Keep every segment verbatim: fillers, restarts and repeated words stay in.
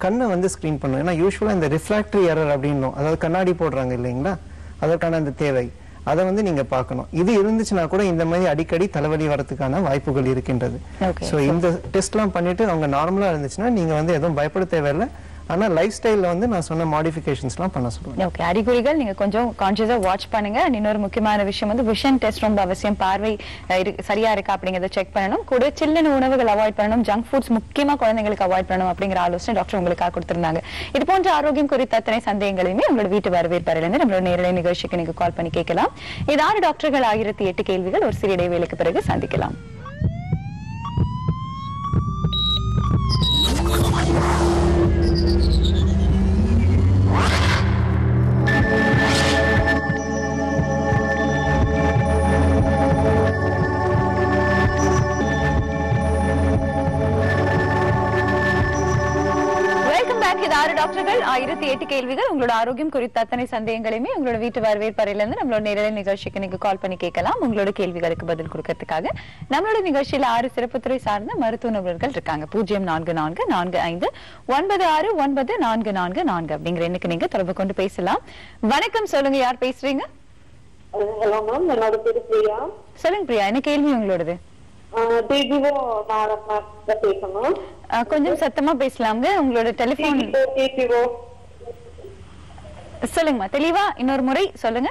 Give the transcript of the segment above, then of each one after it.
கண்ணை வந்து ஸ்க்ரீன் பண்ணும். ஏன்னா யூஸ்வலாக இந்த ரிஃப்ராக்டரி எரர் அப்படின்னும், அதாவது கண்ணாடி போடுறாங்க இல்லைங்களா, அதற்கான அந்த தேவை அதை வந்து நீங்க பார்க்கணும். இது இருந்துச்சுன்னா கூட இந்த மாதிரி அடிக்கடி தலைவலி வரதுக்கான வாய்ப்புகள் இருக்கின்றது. ஸோ இந்த டெஸ்ட்லாம் பண்ணிட்டு அவங்க நார்மலா இருந்துச்சுன்னா நீங்க வந்து எதுவும் பயப்பட தேவையில்லை. ஆனா லைஃப் ஸ்டைல்ல வந்து நான் சொன்ன மாடிஃபிகேஷன்ஸ்லாம் பண்ண சொல்லுவேன். ஓகே, அறிகுறிகள் நீங்க கொஞ்சம் கான்ஷியஸா வாட்ச் பண்ணுங்க. இன்னொரு முக்கியமான விஷயம் வந்து விஷன் டெஸ்ட் ரொம்ப அவசியம். பார்வை சரியா இருக்கா அப்படிங்கறத செக் பண்ணணும். கூட சில்லுன்னு உணவுகள் அவாய்ட் பண்ணணும். ஜங்க் ஃபுட்ஸ் முக்கியமா குழந்தைங்களுக்கு அவாய்ட் பண்ணணும் அப்படிங்கிற ஆலோசனை டாக்டர் உங்களுக்காக கொடுத்திருந்தாங்க. இது போன்ற ஆரோக்கியம் குறித்த அத்தனை சந்தேகங்களையுமே உங்களோட வீட்டு வரவேற்பறையிலிருந்து நம்மளோட நேரலை நிகழ்ச்சிக்கு நீங்க கால் பண்ணி கேட்கலாம். இது ஆறு டாக்டர்கள் ஆயிரத்தி எட்டு கேள்விகள். ஒரு சிறிய இடைவேளைக்கு பிறகு சந்திக்கலாம். டாக்டர்கள் ஆயிரத்தி எட்டு கேள்விகள். உங்களோட ஆரோக்கியம் குறித்த அத்தனை சந்தேகங்களையுமே உங்களோட வீட்டு வரவேற்பறையிலிருந்து நம்மளோட நேரலை நிகழ்ச்சிக்கு நீங்க கால் பண்ணி கேட்கலாம். உங்களோட கேள்விகளுக்கு பதில் கொடுக்கறதுக்காக நம்மளோட நிகழ்ச்சியில ஆறு சிறப்புத்துறை சார்ந்த மருத்துவ நிபுணர்கள் இருக்காங்க. பூஜ்ஜியம் நான்கு நான்கு நான்கு ஐந்து ஒன்பது ஆறு ஒன்பது நான்கு நான்கு நான்கு அப்படிங்கிற எண்ணுக்கு நீங்க தொடர்பு கொண்டு பேசலாம். வணக்கம், சொல்லுங்க, யார் பேசுறீங்க? ஹலோ மேம், என்னோட பேரு பிரியா. சொல்லுங்க பிரியா, என்ன கேள்வி உங்களோடது? கொஞ்சம் சத்தமா பேசலாங்க. உங்களோட டெலிபோன் சொல்லுங்கம்மா, தெளிவா இன்னொரு முறை சொல்லுங்க.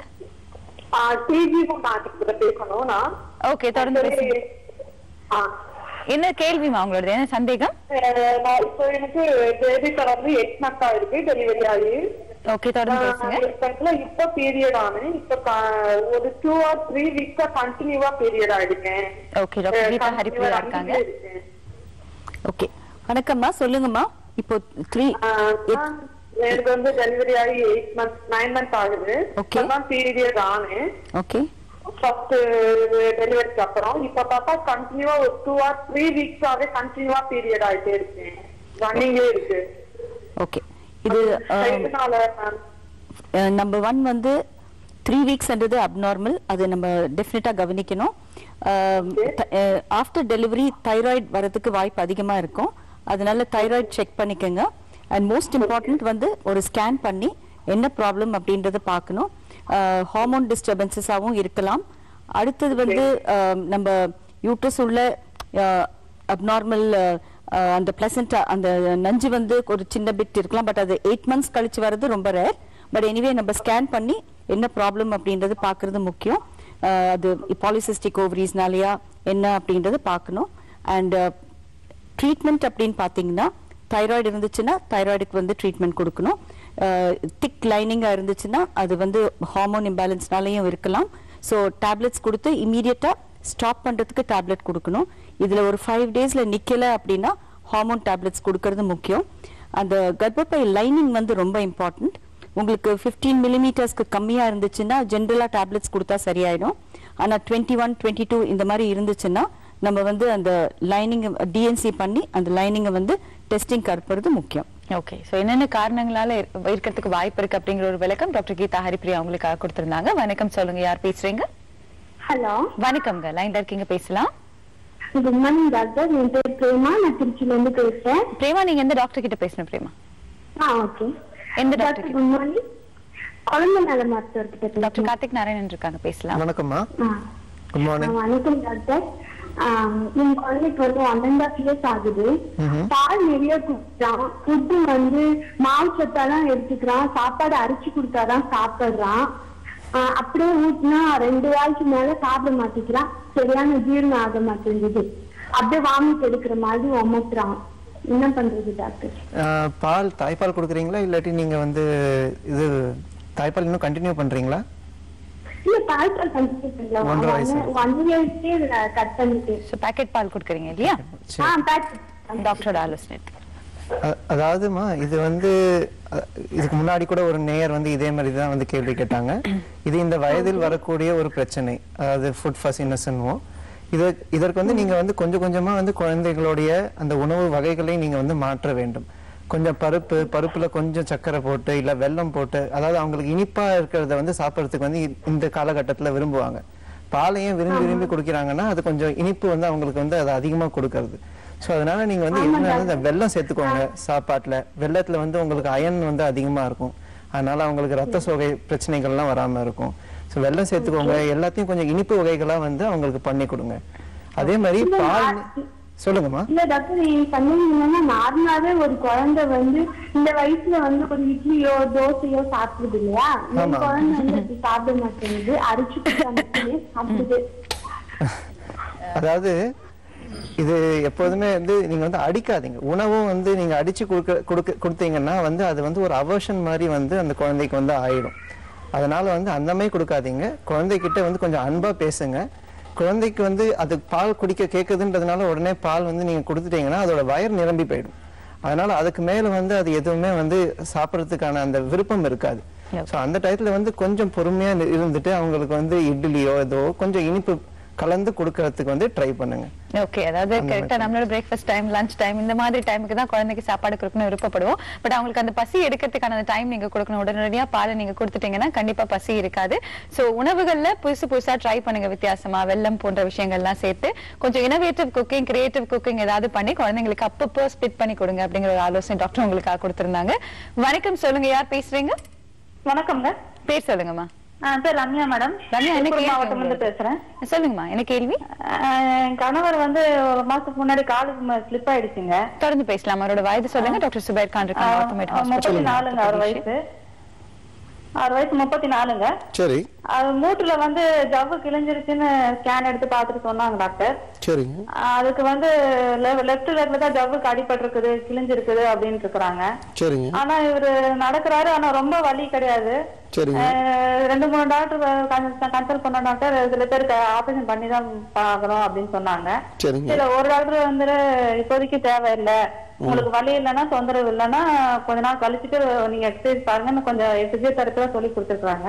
ஓகே, தொடர்ந்து பேசுங்க. என்ன கேள்விமா உங்களோட, என்ன சந்தேகம்? இப்போ எனக்கு பேபி தொடர்ந்து எட்டு நாட்களா இருக்கு டெலிவரி ஆகி. ஓகே, தொடர்ந்து பேசுங்க. இப்ப பீரியட் ஆனு இப்ப ஒரு டூ ஆர் த்ரீ வீக்ஸா கண்டினியூவா பீரியட் ஆயிடுக்கேன். ஓகே, டாக்டர் கீதா ஹரிப்ரியா இருக்காங்க. ஓகே, வணக்கம்மா, சொல்லுங்கம்மா. இப்போ த்ரீ எனக்கு வந்து டெலிவரி ஆகி எயிட் மந்த்ஸ் நைன் மந்த்ஸ் ஆகுது. இப்பதான் பீரியட் ஆனு. ஓகே, ஃபர்ஸ்ட் டெலிவரிக்கு அப்புறம் இப்ப பார்த்தா கண்டினியூவா ஒரு டூ ஆர் த்ரீ வீக்ஸாவே கண்டினியூவா பீரியட் ஆயிட்டே இருக்கு, ரன்னிங்கே இருக்கு. ஓகே, இது நம்பர் ஒன் வந்து த்ரீ வீக்ஸ்ன்றது அப்நார்மல். அது நம்ம டெஃபினட்டா கவனிக்கணும். ஆஃப்டர் டெலிவரி தைராய்டு வரதுக்கு வாய்ப்பு அதிகமா இருக்கும். அதனால தைராய்டு செக் பண்ணிக்கோங்க. அண்ட் மோஸ்ட் இம்பார்ட்டன்ட் வந்து ஒரு ஸ்கேன் பண்ணி என்ன ப்ராப்ளம் அப்படின்றத பார்க்கணும். ஹார்மோன் டிஸ்டர்பன்சஸாகவும் இருக்கலாம். அடுத்தது வந்து நம்ம யூட்ரஸ் உள்ள அப்நார்மல் அந்த பிளசண்டா அந்த நஞ்சு வந்து ஒரு சின்ன பிட் இருக்கலாம். பட் அது எயிட் மந்த்ஸ் கழிச்சு வர்றது ரொம்ப ரேர். பட் எனிவே நம்ம ஸ்கேன் பண்ணி என்ன ப்ராப்ளம் அப்படின்றது பார்க்கறது முக்கியம். அது பாலிசிஸ்டிக் ஓவரிஸ்னாலயா என்ன அப்படின்றது பார்க்கணும். அண்ட் ட்ரீட்மெண்ட் அப்படின்னு பார்த்தீங்கன்னா தைராய்டு இருந்துச்சுன்னா தைராய்டுக்கு வந்து ட்ரீட்மெண்ட் கொடுக்கணும். திக் லைனிங்காக இருந்துச்சுன்னா அது வந்து ஹார்மோன் இம்பேலன்ஸ்னாலையும் இருக்கலாம். ஸோ டேப்லெட்ஸ் கொடுத்து இமீடியட்டாக ஸ்டாப் பண்ணுறதுக்கு டேப்லெட் கொடுக்கணும். இதில் ஒரு ஃபைவ் டேஸில் நிற்கலை அப்படின்னா ஹார்மோன் டேப்லெட்ஸ் கொடுக்கறது முக்கியம். அந்த கர்ப்பப்பை லைனிங் வந்து ரொம்ப இம்பார்ட்டன்ட். உங்களுக்கு ஃபிஃப்டீன் மில்லிமீட்டர்ஸ்க்கு கம்மியாக இருந்துச்சுன்னா ஜென்ரலாக டேப்லெட்ஸ் கொடுத்தா சரியாயிடும். ஆனால் டுவெண்ட்டி ஒன் டுவெண்ட்டி டூ இந்த மாதிரி இருந்துச்சுன்னா நம்ம வந்து அந்த லைனிங் டிஎன்சி பண்ணி அந்த லைனிங்கை வந்து டெஸ்டிங் கற்பது முக்கியம். ஓகே, ஸோ என்னென்ன காரணங்களால இருக்கிறதுக்கு வாய்ப்பு இருக்கு அப்படிங்கிற ஒரு விளக்கம் டாக்டர் கீதா ஹரிப்ரியா அவங்களுக்காக கொடுத்திருந்தாங்க. வணக்கம், சொல்லுங்க, யார் பேசுறீங்க? ஹலோ, வணக்கம்ங்க, லைன்ல இருக்கீங்க, பேசலாம். குட் மார்னிங் டாக்டர், என் பேர் பிரேமா, நான் திருச்சியில இருந்து பேசுறேன். பிரேமா, நீங்க எந்த டாக்டர் கிட்ட பேசணும்? பிரேமா, ஆ ஓகே. எந்த டாக்டர்? குட் மார்னிங், குழந்தை நல மருத்துவர் கிட்ட பேசுறேன். டாக்டர் கார்த்திக் நாராயணன் இருக்காங்க, பேசலாம். வணக்கம்மா. Good morning. வணக்கம் டாக்டர். என் குழந்தைக்கு வந்து ஒன் அண்ட் ஹாஃப் இயர்ஸ் ஆகுது. பால் நிறைய குடிச்சான். ஃபுட்டு வந்து மாவு சத்தாதான் எடுத்துக்கிறான். சாப்பாடு அரிச்சு கொடுத்தாதான் சாப்பிடுறான். அப்படியே ஊட்டினா ரெண்டு வாய்க்கு மேல சாப்பிட மாட்டேங்கிறான். சரியான ஜீரணம் ஆக மாட்டேங்குது. அப்படியே வாமிட் எடுக்கிற மாதிரி ஒமத்துறான். என்ன பண்றது டாக்டர்? பால் தாய்ப்பால் கொடுக்குறீங்களா இல்லாட்டி நீங்க வந்து இது தாய்ப்பால் இன்னும் கண்டினியூ பண்றீங்களா? இல்ல, தாய்ப்பால் கண்டினியூ பண்ணல. ஒன் இயர்ஸ்க்கே கட் பண்ணிட்டு. சோ பாக்கெட் பால் கொடுக்குறீங்க இல்லையா? ஆ, பாக்கெட். டாக்டரோட ஆலோசனை. அதாவதுமா இது வந்து இதுக்கு முன்னாடி கூட ஒரு நேயர் வந்து இதே மாதிரி தான் வந்து கேள்வி கேட்டாங்க. இது இந்த வயதில் வரக்கூடிய ஒரு பிரச்சனை, அதாவது ஃபுட் ஃபசினஸ்னுவோம். இது இதற்கு வந்து நீங்க வந்து கொஞ்சம் கொஞ்சமா வந்து குழந்தைகளுடைய அந்த உணவு வகைகளை நீங்க வந்து மாற்ற வேண்டும். கொஞ்சம் பருப்பு பருப்புல கொஞ்சம் சர்க்கரை போட்டு இல்ல வெல்லம் போட்டு, அதாவது அவங்களுக்கு இனிப்பா இருக்கிறத வந்து சாப்பிட்றதுக்கு வந்து இந்த காலகட்டத்துல விரும்புவாங்க. பாலையும் விரும்பி விரும்பி குடிக்கிறாங்கன்னா அது கொஞ்சம் இனிப்பு வந்து அவங்களுக்கு வந்து அதை அதிகமா கொடுக்கறது. ஸோ அதனால நீங்க வந்து என்ன இந்த வெல்லம் சேர்த்துக்கோங்க சாப்பாட்டுல. வெள்ளத்துல வந்து உங்களுக்கு அயன் வந்து அதிகமா இருக்கும், அதனால அவங்களுக்கு ரத்த சோகை பிரச்சனைகள்லாம் வராம இருக்கும். ஸோ வெல்லம் சேர்த்துக்கோங்க. எல்லாத்தையும் கொஞ்சம் இனிப்பு வகைகளா வந்து அவங்களுக்கு பண்ணி கொடுங்க. அதே மாதிரி பால். சொல்லுங்கம்மா. இல்ல டாக்டர், நீங்க சொன்னீங்கன்னா நார்மலாவே ஒரு குழந்தை வந்து இந்த வயசுல வந்து ஒரு இட்லியோ தோசையோ சாப்பிடுது இல்லையா, இந்த குழந்தை வந்து சாப்பிட மாட்டேங்குது, அரிச்சு மட்டுமே சாப்பிடுது. அதாவது இது எப்போதுமே வந்து நீங்க வந்து அடிக்காதீங்க. உணவும் வந்து நீங்க அடிச்சு கொடுக்க கொடுக்க கொடுத்தீங்கன்னா வந்து அது வந்து ஒரு அவர்ஷன் மாதிரி வந்து அந்த குழந்தைக்கு வந்து ஆயிடும். அதனால வந்து அந்த மாதிரி கொடுக்காதீங்க. குழந்தைகிட்ட வந்து கொஞ்சம் அன்பா பேசுங்க. குழந்தைக்கு வந்து அது பால் குடிக்க கேட்குதுன்றதுனால உடனே பால் வந்து நீங்க கொடுத்துட்டீங்கன்னா அதோட வயிறு நிரம்பி போயிடும். அதனால அதுக்கு மேல வந்து அது எதுவுமே வந்து சாப்பிட்றதுக்கான அந்த விருப்பம் இருக்காது. ஸோ அந்த டயத்துல வந்து கொஞ்சம் பொறுமையா இருந்துட்டு அவங்களுக்கு வந்து இட்லியோ ஏதோ கொஞ்சம் இனிப்பு கலந்து கொடுக்கறதுக்கு வந்து ட்ரை பண்ணுங்க. ஓகே, அதாவது கரெக்டா நம்மளோட பிரேக்ஃபாஸ்ட் டைம், லஞ்ச் டைம், இந்த மாதிரி டைமுக்கு தான் குழந்தைக்கு சாப்பாடு கொடுக்கணும் விருப்பப்படுவோம். பட் அவங்களுக்கு அந்த பசி எடுக்கிறதுக்கான அந்த டைம் நீங்க கொடுக்கணும். உடனடியா பாலை நீங்க கொடுத்துட்டீங்கன்னா கண்டிப்பா பசி இருக்காது. சோ உணவுகள்ல புதுசு புதுசா ட்ரை பண்ணுங்க, வித்தியாசமா வெல்லம் போன்ற விஷயங்கள்லாம் சேர்த்து கொஞ்சம் இனோவேட்டிவ் குக்கிங், கிரியேட்டிவ் குக்கிங் ஏதாவது பண்ணி குழந்தைங்களுக்கு அப்பப்போ ஸ்பிட் பண்ணி கொடுங்க அப்படிங்கிற ஒரு ஆலோசனை டாக்டர் உங்களுக்காக கொடுத்திருந்தாங்க. வணக்கம், சொல்லுங்க, யார் பேசுறீங்க? வணக்கம்ங்க, பேர் சொல்லுங்கம்மா. பேர் ரம்யா மேடம். ரம்யா, என்ன மாவட்டம் வந்து பேசுறேன். சொல்லுங்கம்மா, என்ன கேள்வி? என் கணவர் வந்து ஒரு மாசத்துக்கு முன்னாடி காலு ஸ்லிப் ஆயிடுச்சுங்க. தொடர்ந்து பேசலாம். அவரோட வயது சொல்லுங்க. டாக்டர் சுபைர் கான் இருக்காங்க, முப்பத்தி நாலுங்க அவர் வயசு. ஆறு வயசு முப்பத்தி நாலுங்க. சரி. அது மூட்டுல வந்து ஜவ்வு கிழிஞ்சிருச்சுன்னு ஸ்கேன் எடுத்து பாத்துட்டு சொன்னாங்க டாக்டர். சரிங்க. அதுக்கு வந்து லெப்ட் லெக்ல தான் ஜவ்வுக்கு அடிபட்டு இருக்குது, கிழிஞ்சிருக்குது அப்படின்னு இருக்கிறாங்க. சரிங்க. ஆனா இவரு நடக்கிறாரு, ஆனா ரொம்ப வலி கிடையாது. சரிங்க. ரெண்டு மூணு டாக்டர் கன்சல்ட் பண்ண டாக்டர் சில பேருக்கு ஆபரேஷன் பண்ணி தான் பாக்குறோம் அப்படின்னு சொன்னாங்க. சரிங்க. இல்ல ஒரு டாக்டர் வந்து இப்போதைக்கு தேவையில்லை, உங்களுக்கு வலி இல்லைன்னா தொந்தரவு இல்லைன்னா கொஞ்ச நாள் கழிச்சுட்டு நீங்க எக்ஸசைஸ் பாருங்க, கொஞ்சம் பிசியோதெரப்பி சொல்லி கொடுத்துருக்காங்க.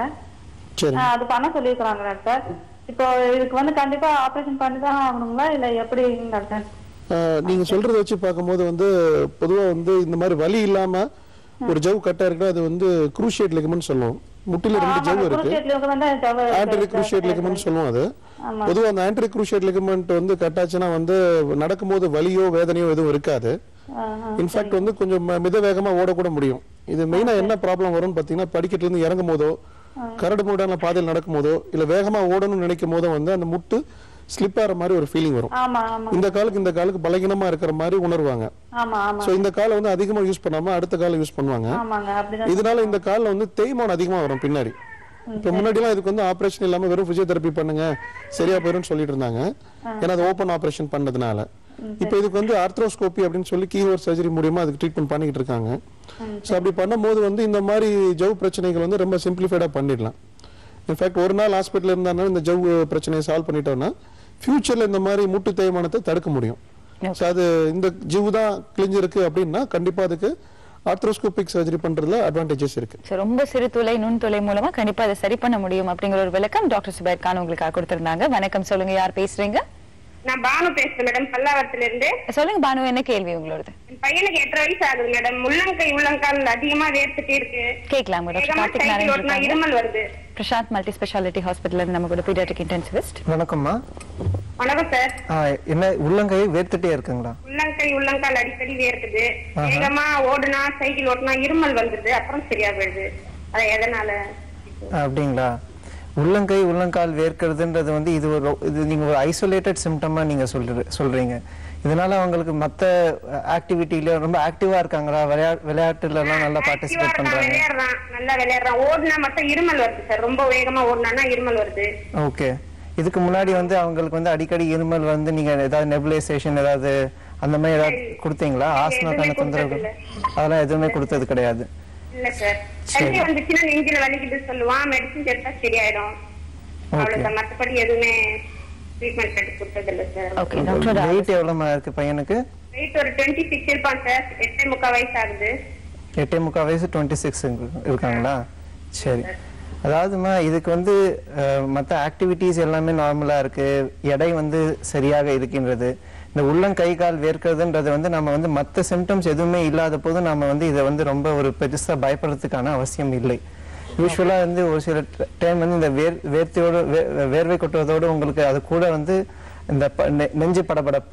அது பண்ண சொல்லியிருக்காங்க டாக்டர். இப்போ இதுக்கு வந்து கண்டிப்பா ஆபரேஷன் பண்ணி தான் ஆகணுங்களா இல்ல எப்படி டாக்டர்? நீங்க சொல்றத வச்சு பார்க்கும்போது வந்து பொதுவா வந்து இந்த மாதிரி வலி இல்லாம ஒரு ஜவ் கட்டா இருக்கு, அது வந்து குரூஷியேட் லிகமெண்ட் சொல்லுவோம். முட்டில ரெண்டு ஜவ் இருக்கு, ஆன்டரி குரூஷியேட் லிகமெண்ட் சொல்லுவோம். அது பொதுவா அந்த ஆன்டரி குரூஷியேட் லிகமெண்ட் வந்து கட்டாச்சுன்னா வந்து நடக்கும்போது வலியோ வேதனையோ எதுவும் இருக்காது. இன்ஃபேக்ட் வந்து கொஞ்சம் மித வேகமா ஓடக்கூட முடியும். இது மெயினா என்ன ப்ராப்ளம் வரும்னு பாத்தீங்கன்னா, படிக்கட்டுல இருந்து இறங்கும் போதோ, கரடு முரடான பாதையில் நடக்கும் போதோ, இல்ல வேகமா ஓடணும்னு நினைக்கும் போதோ வந்து அந்த முட்டு ஸ்லிப் ஆகிற மாதிரி ஒரு ஃபீலிங் வரும். இந்த காலுக்கு இந்த காலுக்கு பலகீனமா இருக்கிற மாதிரி உணர்வாங்க. சோ இந்த காலை வந்து அதிகமா யூஸ் பண்ணாம அடுத்த காலை யூஸ் பண்ணுவாங்க. இதனால இந்த காலில் வந்து தேய்மானம் அதிகமா வரும் பின்னாடி. இப்ப முன்னாடி எல்லாம் இதுக்கு வந்து ஆபரேஷன் இல்லாம வெறும் பிசியோதெரப்பி பண்ணுங்க சரியா போயிரும் சொல்லிட்டு இருந்தாங்க, ஏன்னா அது ஓபன் ஆபரேஷன் பண்ணதுனால. இப்ப இதுக்கு வந்து ஆர்த்ரோஸ்கோபி அப்படின்னு சொல்லி கீஹோல் சர்ஜரி மூலமா அதுக்கு ட்ரீட்மெண்ட் பண்ணிட்டு இருக்காங்க. சோ அப்படி பண்ணும்போது வந்து இந்த மாதிரி ஜவ் பிரச்சனைகள் வந்து ரொம்ப சிம்பிளிஃபைடா பண்ணிடலாம். இன்ஃபேக்ட் ஒரு நாள் ஹாஸ்பிட்டல் இருந்தாலும் இந்த ஜவ் பிரச்சனையை சால்வ் பண்ணிட்டோம்னா ஃபியூச்சர்ல இந்த மாதிரி மூட்டு தேய்மானத்தை தடுக்க முடியும். அது இந்த ஜிவ் தான் கிழிஞ்சிருக்கு அப்படின்னா கண்டிப்பா அதுக்கு ஆர்த்ரோஸ்கோபிக் சர்ஜரி பண்றதுல அட்வான்டேஜஸ் இருக்கு. ரொம்ப சிறு துளை நுண்துளை மூலமா கண்டிப்பா அதை சரி பண்ண முடியும் அப்படிங்கிற ஒரு விளக்கம் டாக்டர் சுபைர் கான் உங்களுக்காக கொடுத்திருந்தாங்க. வணக்கம், சொல்லுங்க, யார் பேசுறீங்க? நான் பானு பேசுறேன் மேடம், பல்லாவரத்துல இருந்து. சொல்லுங்க பானு, என்ன கேள்வி உங்களோட? என் பையனுக்கு எட்டரை வயசு ஆகுது மேடம். உள்ளங்கை உள்ளங்கால் அதிகமா வேர்த்துட்டே இருக்கு. கேட்கலாம் டாக்டர். இருமல் வருது. பிரசாந்த் மல்டி ஸ்பெஷாலிட்டி ஹாஸ்பிட்டல்ல இருந்து நம்ம கூட பீடியாட்ரிக் இன்டென்சிவிஸ்ட். வணக்கம்மா. வணக்கம் சார். என்ன உள்ளங்கை வேர்த்துட்டே இருக்குங்களா? உள்ளங்கை உள்ளங்கால் அடிக்கடி வேர்க்குது. வேகமா ஓடுனா சைக்கிள் ஓட்டுனா இருமல் வந்துருது, அப்புறம் சரியா போயிடுது. அது எதனால? அப்படிங்களா? உள்ளங்கை உள்ளங்கால் வேர்க்கிறதுன்றது வந்து இது ஒரு இது நீங்க ஒரு ஐசோலேட்டட் சிம்டமா நீங்க சொல்ற சொல்றீங்க. இதனால அவங்களுக்கு மத்த ஆக்டிவிட்டில ரொம்ப ஆக்டிவா இருக்காங்களா? விளையாட்டுல எல்லாம் நல்லா பார்ட்டிசிபேட் பண்றாங்க? விளையாடுறான், நல்லா விளையாடுறான். ஓடுனா மட்டும் இருமல் வருது சார். ரொம்ப வேகமா ஓடுனா இருமல் வருது. ஓகே. இதுக்கு முன்னாடி வந்து அவங்களுக்கு வந்து அடிக்கடி இருமல் வந்து நீங்க ஏதாவது நெபுலைசேஷன் ஏதாவது அந்த மாதிரி ஏதாவது கொடுத்தீங்களா? ஆஸ்மாக்கான தொந்தரவுகள் அதெல்லாம் எதுவுமே கொடுத்தது கிடையாது. இல்ல சார். சரி வந்துச்சுன்னா நெஞ்சில வலிக்குது சொல்லுவான், மெடிசின் எடுத்தா சரியாயிடும். அவ்வளவுதான், மத்தபடி எதுவுமே ட்ரீட்மெண்ட் எடுத்து கொடுத்தது இல்ல சார். ஓகே டாக்டர், வெயிட் எவ்வளவு இருக்கு பையனுக்கு? வெயிட் ஒரு இருபத்தி ஆறு இருப்பான் சார். எட்டே முக்கால் வயசு ஆகுது. எட்டே முக்கால் வயசு இருபத்தி ஆறு இருக்காங்களா? சரி. அதாவதுமா இதுக்கு வந்து மற்ற ஆக்டிவிட்டிஸ் எல்லாமே நார்மலா இருக்கு, எடை வந்து சரியாக இருக்கின்றது. இந்த உள்ளங்கை கால் வேர்க்கிறதுன்றது வந்து நம்ம வந்து மற்ற சிம்டம்ஸ் எதுவுமே இல்லாத போது நம்ம வந்து இதை வந்து ரொம்ப ஒரு பெருசா பயப்படுறதுக்கான அவசியம் இல்லை. யூஸ்வலா வந்து ஒரு சில டைம் வந்து இந்த வேர் வேர்த்தியோட வேர்வை கொட்டுவதோடு உங்களுக்கு அது கூட வந்து இந்த நெஞ்சு படபடப்பு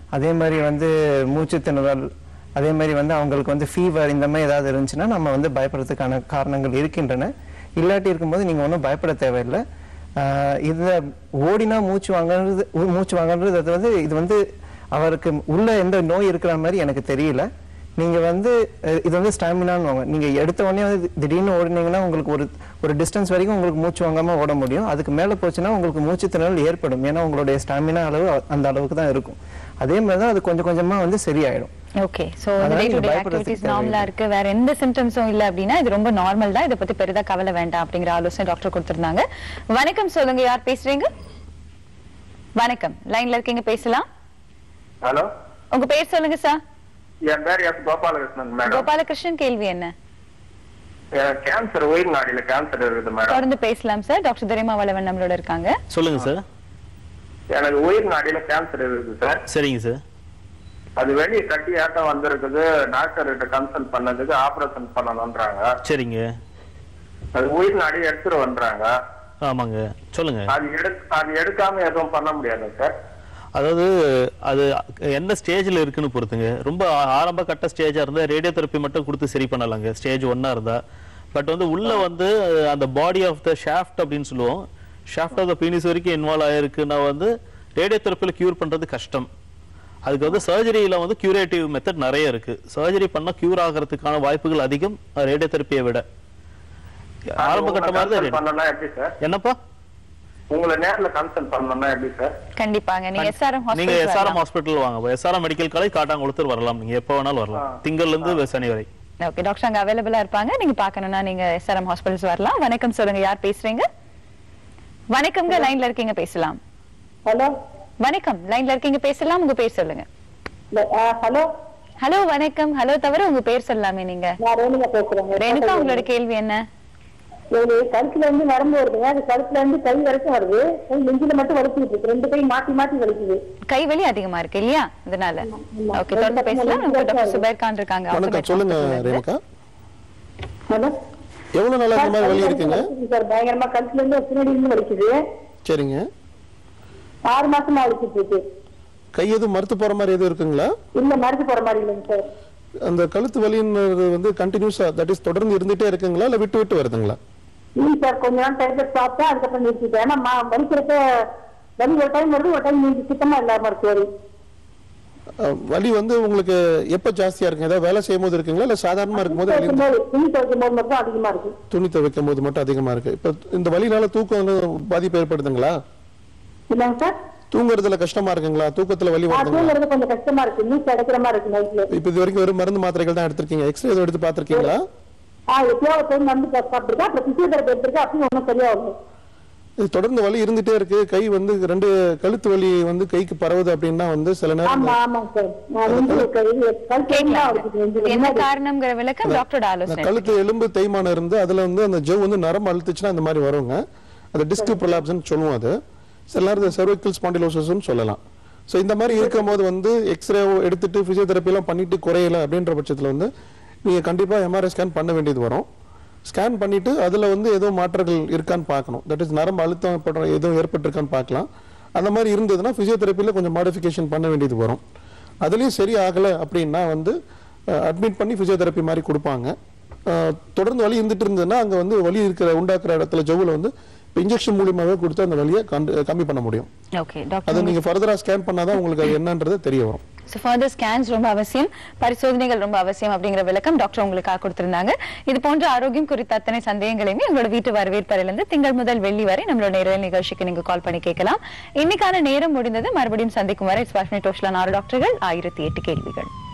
அதே மாதிரி வந்து மூச்சு திணறல், அதே மாதிரி வந்து அவங்களுக்கு வந்து ஃபீவர் இந்த மாதிரி ஏதாவது இருந்துச்சுன்னா நம்ம வந்து பயப்படுறதுக்கான காரணங்கள் இருக்கின்றன. இல்லாட்டி இருக்கும்போது நீங்கள் ஒன்றும் பயப்பட தேவையில்லை. இதில் ஓடினா மூச்சு வாங்கன்றது மூச்சு வாங்கன்றது அது வந்து இது வந்து அவருக்கு உள்ள எந்த நோய் இருக்கிற மாதிரி எனக்கு தெரியல. நீங்கள் வந்து இது வந்து ஸ்டாமினான்னு வாங்க. நீங்கள் எடுத்த உடனே வந்து திடீர்னு ஓடினீங்கன்னா உங்களுக்கு ஒரு ஒரு டிஸ்டன்ஸ் வரைக்கும் உங்களுக்கு மூச்சு வாங்காமல் ஓட முடியும். அதுக்கு மேலே போச்சுன்னா உங்களுக்கு மூச்சு திணறல் ஏற்படும். ஏன்னா உங்களுடைய ஸ்டாமினா அளவு அந்த அளவுக்கு தான் இருக்கும். அதே மாதிரி தான் அது கொஞ்சம் கொஞ்சமாக வந்து சரியாயிடும். ஓகே, சோ இந்த டே டு டே ஆக்டிவிட்டீஸ் நார்மலா இருக்கு, வேற எந்த சிம்டம்ஸும் இல்ல அப்படின்னா இது ரொம்ப நார்மல் தான். இதை பத்தி பெரிதா கவலை வேண்டாம் அப்படிங்கிற ஆலோசனை டாக்டர் கொடுத்திருந்தாங்க. வணக்கம், சொல்லுங்க, யார் பேசுறீங்க? வணக்கம், லைன்ல இருக்கீங்க, பேசலாம். ஹலோ, உங்க பேர் சொல்லுங்க சார். என் பேர் எஸ் கோபாலகிருஷ்ணன் மேடம். கோபாலகிருஷ்ணன், கேள்வி என்ன? கேன்சர், உயிர் நாடியில கேன்சர் இருக்குது மேடம். தொடர்ந்து பேசலாம் சார். டாக்டர் திரைமாவளவன் நம்மளோட இருக்காங்க. சொல்லுங்க சார். எனக்கு உயிர் நாடியில கேன்சர் இருக்குது சார். சரிங்க சார். அது வெளியே கட்டி ஆட்டம் வந்திருக்குது. டாக்டர் கிட்ட கன்சல்ட் பண்ணதுக்கு ஆபரேஷன் பண்ணணும்ன்றாங்க. சரிங்க. அது உயிர் நாடி எடுத்துட்டு வந்துறாங்க. ஆமாங்க, சொல்லுங்க. அது எடு அது எடுக்காம எதுவும் பண்ண முடியாது சார். அதாவது அது எந்த ஸ்டேஜில் இருக்குன்னு பொறுத்துங்க. ரொம்ப ஆரம்ப கட்ட ஸ்டேஜாக இருந்தால் ரேடியோ தெரப்பி மட்டும் கொடுத்து சரி பண்ணலாங்க, ஸ்டேஜ் ஒன்னா இருந்தால். பட் வந்து உள்ள வந்து அந்த பாடி ஆஃப் த ஷாஃப்ட் அப்படின்னு சொல்லுவோம், ஷாஃப்ட் ஆஃப் த பீனிஸ் வரைக்கும் இன்வால்வ் ஆயிருக்குன்னா வந்து ரேடியோ தெரப்பியில் கியூர் பண்ணுறது கஷ்டம். அதுக்கு வந்து சர்ஜரியில் வந்து கியூரேட்டிவ் மெத்தட் நிறைய இருக்கு. சர்ஜரி பண்ணால் கியூர் ஆகிறதுக்கான வாய்ப்புகள் அதிகம் ரேடியோ தெரப்பியை விட. ஆரம்ப கட்டமாக தான். என்னப்பா, உங்களை நேர்ல கன்சல்ட் பண்ணனும்னா எப்படி சார்? கண்டிப்பாங்க. நீங்க எஸ்ஆர்எம் ஹாஸ்பிடல் நீங்க எஸ்ஆர்எம் ஹாஸ்பிடல் வாங்க. எஸ்ஆர்எம் மெடிக்கல் காலேஜ் காட்டாங்குளத்தூர் வரலாம். நீங்க எப்ப வேணாலும் வரலாம், திங்கள் இருந்து சனி வரை. ஓகே, டாக்டர் அங்க அவைலபிளா இருப்பாங்க. நீங்க பார்க்கணும்னா நீங்க எஸ்ஆர்எம் ஹாஸ்பிடல்ஸ் வரலாம். வணக்கம், சொல்லுங்க, யார் பேசுறீங்க? வணக்கம்ங்க, லைன்ல இருக்கீங்க, பேசலாம். ஹலோ, வணக்கம், லைன்ல இருக்கீங்க, பேசலாம். உங்க பேர் சொல்லுங்க. ஹலோ ஹலோ, வணக்கம். ஹலோ தவிர உங்க பேர் சொல்லலாமே. நீங்க? நான் ரேணுகா பேசுறேன். ரேணுகா, உங்களோட கேள்வி என்ன? கழுத்துல இருந்து நரம்பு வருதுங்க, அது கழுத்துல இருந்து கை வரைக்கும் வருது. நெஞ்சில மட்டும் வலிச்சுட்டு இருக்கு, ரெண்டு கை மாத்தி மாத்தி வலிக்குது. கை வலி அதிகமா இருக்கு இல்லையா? அதனால ஓகே, தொடர்ந்து பேசலாம். நம்ம டாக்டர் சுபைர் கான் இருக்காங்க. வணக்கம், சொல்லுங்க ரேணுகா. ஹலோ, எவ்வளவு நாளா இந்த மாதிரி வலி இருக்குங்க? சார், பயங்கரமா கழுத்துல இருந்து பின்னாடி இருந்து வலிக்குது. சரிங்க. ஆறு மாசமா வலிச்சுட்டு இருக்கு. கை எதுவும் மறுத்து போற மாதிரி எதுவும் இருக்குங்களா? இல்ல, மறுத்து போற மாதிரி இல்லைங்க சார். அந்த கழுத்து வலின்றது வந்து கண்டினியூஸா, தட் இஸ் தொடர்ந்து இருந்துட்டே இருக்குங்களா இல்ல விட்டு விட்டு வருதுங்களா? இல்ல சார், கொஞ்ச நாள் டேப்லெட் சாப்பிட்டேன், அதுக்கப்புறம் நிறுத்திட்டேன். ஏன்னா வலிக்கிறப்ப வலி ஒரு டைம் வருது, ஒரு டைம் நீங்க சுத்தமா இல்லாம இருக்கு வலி. வலி வந்து உங்களுக்கு எப்ப ஜாஸ்தியா இருக்கு? ஏதாவது வேலை செய்யும் போது இருக்குங்களா இல்ல சாதாரணமா இருக்கும்போது? துணி துவைக்கும் போது மட்டும் அதிகமா இருக்கு. துணி துவைக்கும் போது மட்டும் அதிகமா இருக்கு. இப்ப இந்த வலினால தூக்கம் பாதிப்பு ஏற்படுதுங்களா? இல்லங்க சார். தூங்குறதுல கஷ்டமா இருக்குங்களா? தூக்கத்துல வலி வருதுங்களா? தூங்குறது கொஞ்சம் கஷ்டமா இருக்கு, மூச்சு அடைக்கிற மாதிரி இருக்கு நைட்ல. இப்ப இது வரைக்கும் வெறும் மருந்து மாத்திரைகள் தான் எடுத்திருக்கீங்க, எக்ஸ்ரே எதுவும் எடுத்து பாத்திருக்கீங்களா? ஆ, எப்பயாவது டைம் மருந்து சாப்பிட்டுருக்கேன், அப்புறம் பிசியோதெரபி எடுத்திருக்கேன், அப்பயும் ஒன்றும் சரியாகும். இது தொடர்ந்து வலி இருந்துட்டே இருக்கு. கை வந்து ரெண்டு கழுத்து வலி வந்து கைக்கு பரவுது அப்படின்னா வந்து சில நேரம் என்ன காரணம்ங்கற விளக்கம் டாக்டரோட ஆலோசனை. கழுத்து எலும்பு தேய்மானம் இருந்து அதுல வந்து அந்த ஜவ் வந்து நரம்பு அழுத்துச்சுன்னா இந்த மாதிரி வருங்க. அது டிஸ்க் ப்ரொலாப்ஸ்னு சொல்லுவோம். அது சில நேரம் செர்விக்கல் ஸ்பாண்டிலோசிஸ்னு சொல்லலாம். ஸோ இந்த மாதிரி இருக்கும்போது வந்து எக்ஸ்ரே எடுத்துட்டு பிசியோதெரப்பி எல்லாம் பண்ணிட்டு குறையல அப்படின்ற பட்சத்தில் வந்து நீங்க கண்டிப்பா எம்ஆர்ஐ ஸ்கேன் பண்ண வேண்டியது வரும். ஸ்கேன் பண்ணிட்டு அதுல வந்து ஏதோ மாற்றங்கள் இருக்கான்னு பார்க்கணும். தட் இஸ் நரம்பு அழுத்தம் எதுவும் ஏற்பட்டிருக்கான்னு பார்க்கலாம். அந்த மாதிரி இருந்ததுன்னா பிசியோதெரப்பியில் கொஞ்சம் மாடிஃபிகேஷன் பண்ண வேண்டியது வரும். அதுலேயும் சரி ஆகலை அப்படின்னா வந்து அட்மிட் பண்ணி பிசியோதெரப்பி மாதிரி கொடுப்பாங்க. தொடர்ந்து வலி இருந்துட்டு இருந்ததுன்னா அங்கே வந்து வலி இருக்கிற உண்டாக்குற இடத்துல ஜவ்வில் வந்து இன்ஜெக்ஷன் மூலியமாவே கொடுத்து அந்த வலியை கம்மி பண்ண முடியும். ஓகே டாக்டர், அதை நீங்க ஃபர்தரா ஸ்கேன் பண்ணாதான் உங்களுக்கு அது என்னன்றது தெரிய வரும். So further scans ரொம்ப அவசியம், பரிசோதனைகள் ரொம்ப அவசியம் அப்படிங்கிற விளக்கம் டாக்டர் உங்களுக்காக கொடுத்திருந்தாங்க. இது போன்ற ஆரோக்கியம் குறித்த அத்தனை சந்தேகங்களையுமே உங்களோட வீட்டு வரவேற்பறையிலிருந்து திங்கள் முதல் வெள்ளி வரை நம்மளோட நேரலை நிகழ்ச்சிக்கு நீங்க கால் பண்ணி கேட்கலாம். இன்னைக்கான நேரம் முடிந்தது. மறுபடியும் சந்திக்கும் வரை டாக்டர்கள் ஆயிரத்தி எட்டு கேள்விகள்.